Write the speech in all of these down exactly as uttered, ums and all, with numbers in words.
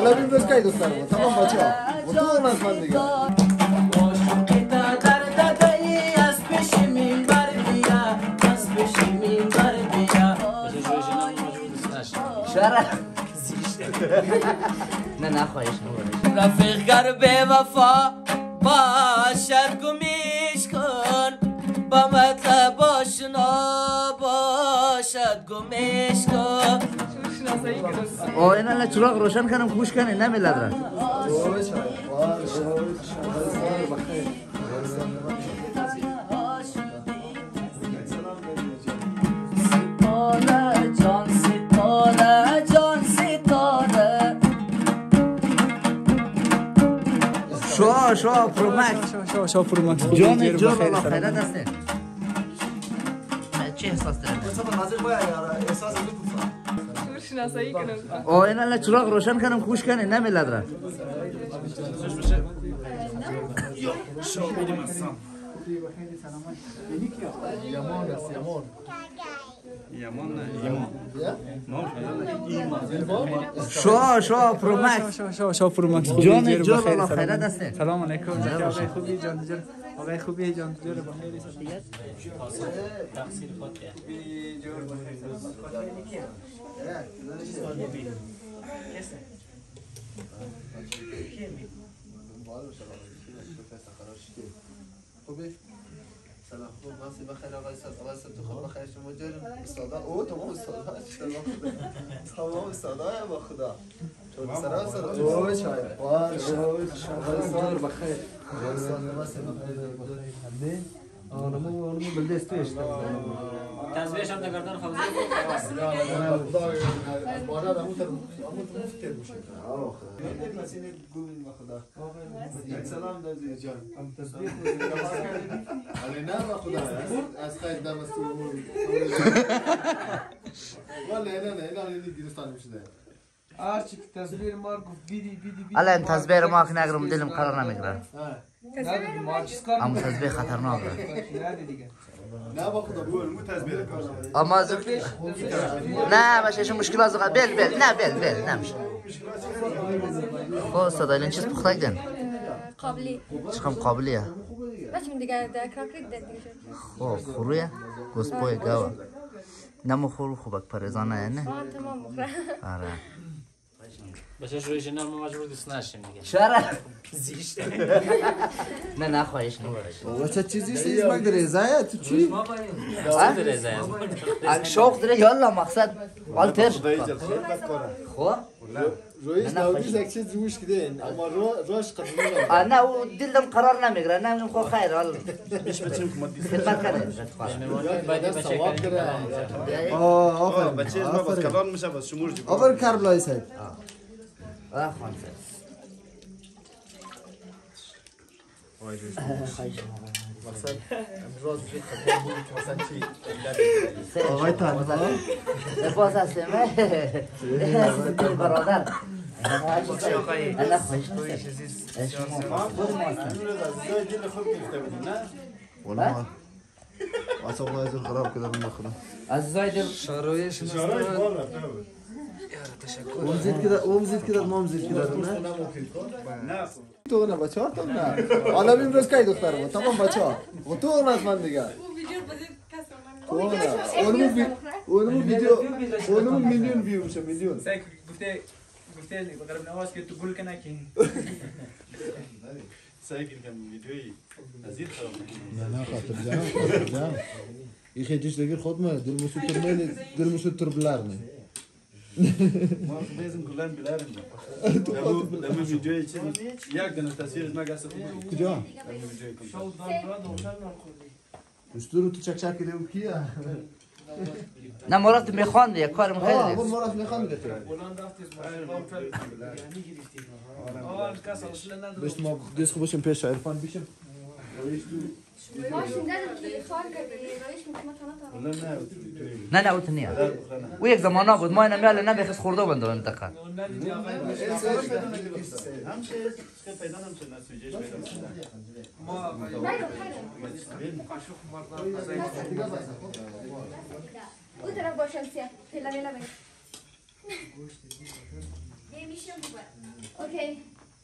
حالا بیم روز که دخترم تمام بچه ها و تو اون از من دیگه شرف نه نه خواهش نبود رفیق گر به وفا باشد گمیش کن با مطلب آشنا باشد گمیش کن آه این الان چراغ روشن کنم گوش کنی نمیلد را ستاره جان ستاره جان ستاره شو شو پرومکس شو شو شو پرومکس جان جان الله خیرت هسته چه احساس داره؟ شناسایی کنم آه این الان چراغ روشن کنم گوش کنی نمیلد را شو میریم اصلا یمان است یمان یمان نه ایمان شو شو پرومکس شو شو شو پرومکس جان جان الله خیرت هسته سلام علیکم آقای خوبی جان جان آقای خوبی جان جان بخیر تقصیر خودت جور بخیر خوبی سلام خوب مرسی بخیر آقای صاحب آقای صاحب تو خوب بخیر شما جارم استادا او تمام استادا سلام خدا تمام استادا با خدا چون سلام سلام او چای باش آقای صاحب بخیر سلام مرسی بخیر آنمو آنمو بلدستش تزویرش هم نگردن خوزه از بالا دمو تر دمو مفتر میشه آه خدا نسین گوین خدا یک سلام دادی جان ام تسبیح علی نه خدا از خیر دم است والله نه نه نه نه گیرستان میشه آرچی تصویر مار گفت بیدی بیدی بیدی الان تصویر ما که نگرم دلم قرار نمیگیره تصویر مار چیز کار اما تصویر خطرناکه نه با خدا بول مو تصویر کار اما از نه باشه شو مشکلات زغال بل بل نه بل بل نمیشه خب صدا این چیز پخته کردن قابلی چقدر قابلیه بچم دیگه در کراکریک داد دیگه خب خورویه گوسپوی گاوا نمو خورو خوبک پرزانه نه آه تمام بخوره آره بچه‌ش روی جناب ما مجبور دوست نشیم دیگه شرف زیشت نه نه خواهش نبود بچه چیزی سیز مگه رضایه تو چی چه رضایت ام شوق داره یالا مقصد والتر خب رویش نودیز یک چیز روش کدین اما روش قدمی آه نه و دلم قرار نمیگیره نه خو خیر حال خدمت کنه باید ثواب بچه داره آه آفرین بچه ما باز کلان میشه باز شمور جو آفرین کربلای سید آه خانم مقصد امروز بید خدمت بود که مثلا چی آقای تنها باز هستم برادر انا خوش نیست شما خود ما هستم والله اصلا ما از خراب کردم نخورم از زاید شرایش اون زید کده اون زید کده ما زید کده نه نه تو نه بچه‌ها تو نه حالا بیم روز کی دخترم تمام بچه‌ها و تو اون از من دیگه تو نه اونم اونم ویدیو اونم میلیون ویو میشه میلیون گفته گفته بقرب نواز که تو گل کنه که سعی کردم ویدیویی ازید خراب نه نه خاطر جان خاطر جان این خیلیش دیگه خود ما دل مسو ترمل دل مسو تربلار نه ما بیزم کلان بلارم لما ویدیویی چی یک دونه تصویر نگاست خوبی کجا ویدیویی کنم استورو تو چک چک دیو کیه نه مرات میخواند یک کار آه خیلی اون مرات میخوام گفت بس ما دست خوب باشیم پیش عرفان بشیم ماشین دادم که خال کردی رویش میتونه نه نه اوت نیا و یک زمانه بود ما اینا میاله نمیخواست خورده بنده منطقه همشه پیدا نمیشه نسویجش پیدا او طرف باشن سیاه فیلا ویلا بگه اوکی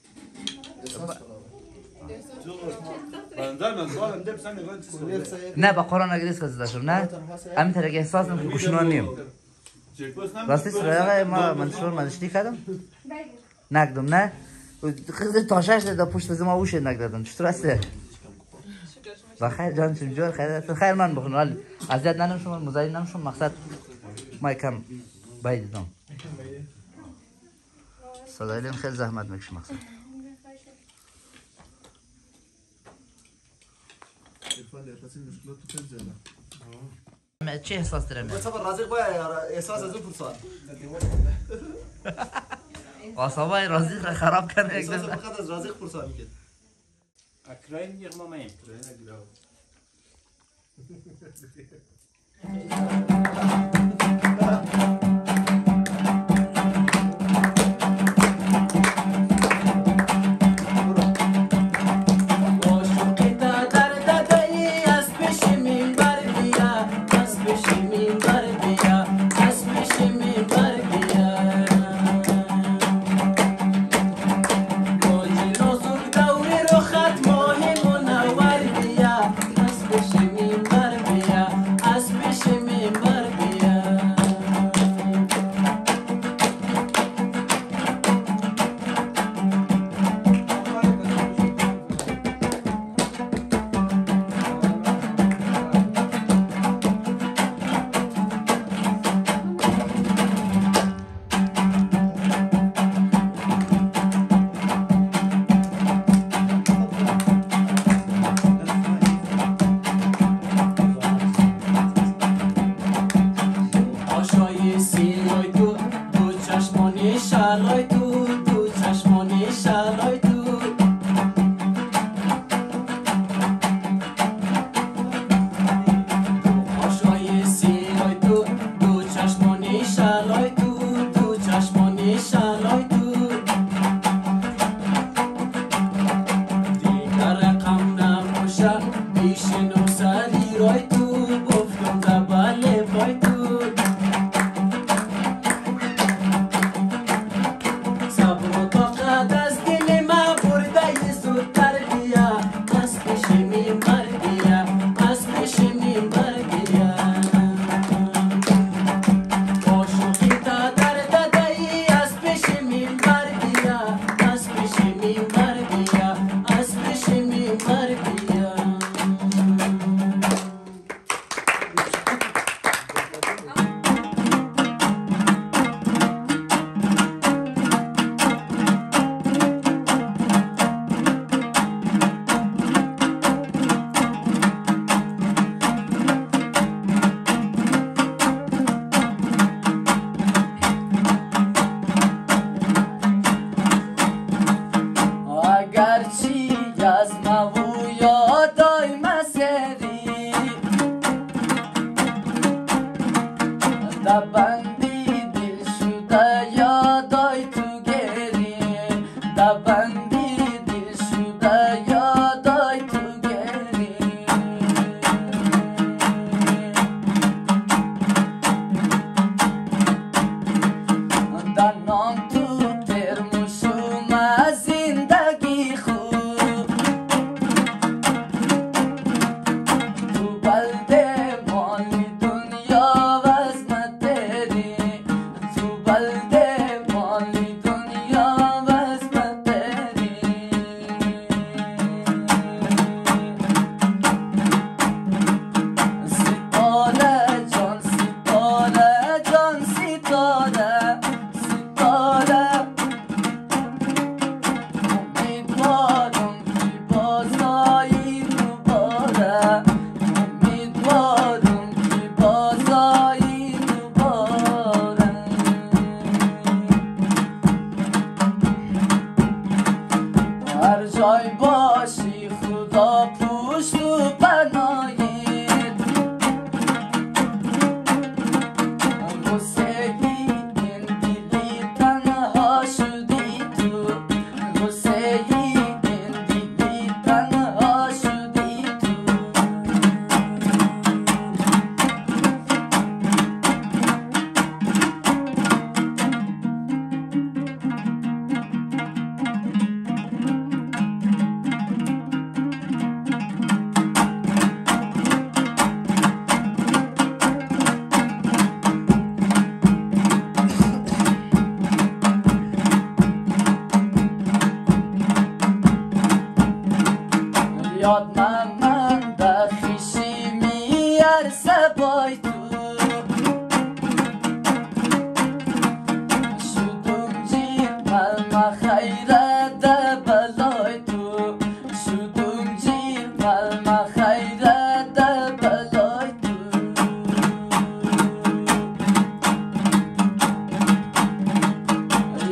نه با قرآن اگریز که زده شد نه همین طرح که احساس نمی که گوشنوان نیم راستی سرایقه ما من شور مدشتی کردم نکدم نه تاشش ده پشت از ما اوشه نکدادم چطور هسته بخیر جان چون جور خیر خیر من بخون ولی اذیت ننم شما مزاحم نم شما مقصد ما یکم بایدم صدایلیم خیلی زحمت میکشه مقصد چه احساس داره من؟ صبر رازق باید احساس از اون پرسان آسابای رازق را خراب کنه یک احساس دفعه فقط از رازق پرسان میکرد اکراین یک مامیم بلده مالی دنیا وزمت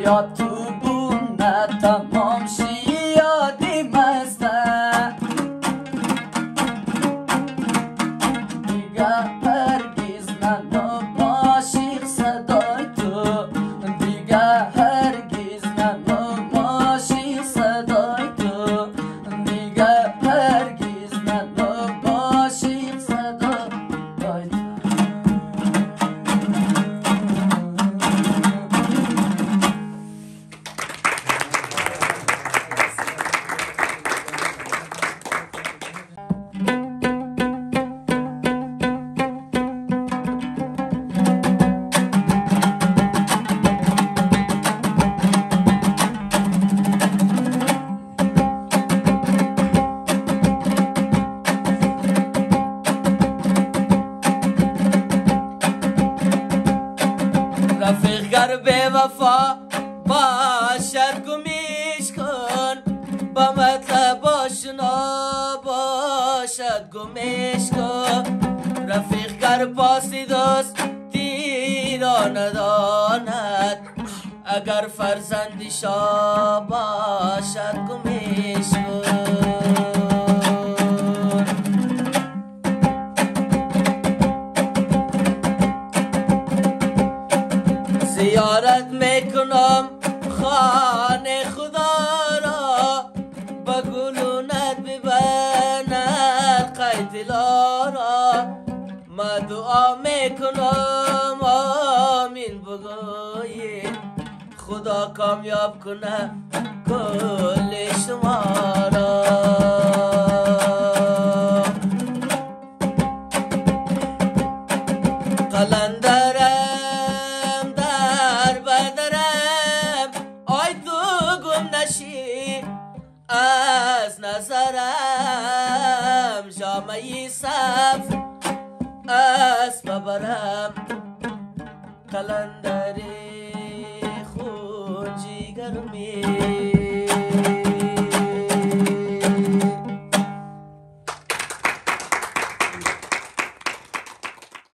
یا تو بونه تمام شی یادی مسته دیگه هرگز ننام عاشق صدای تو دیگه هرگز ننام عاشق صدای تو دیگه هرگز ننام عاشق صدای تو رفیق گر به وفا باشد گمیش کن با مطلب آشنا باشد گمیش کن رفیق گر پاسی دوست تیرا نداند اگر فرزندی شا باشد گمیش کن زیارت میکنم خانه خدا را با گلونت ببند قید دلا را ما دعا میکنم آمین بگوی خدا کامیاب کنه کل شما را قلندرم از نظرم جامعی صف از ببرم قلندری خون جیگر می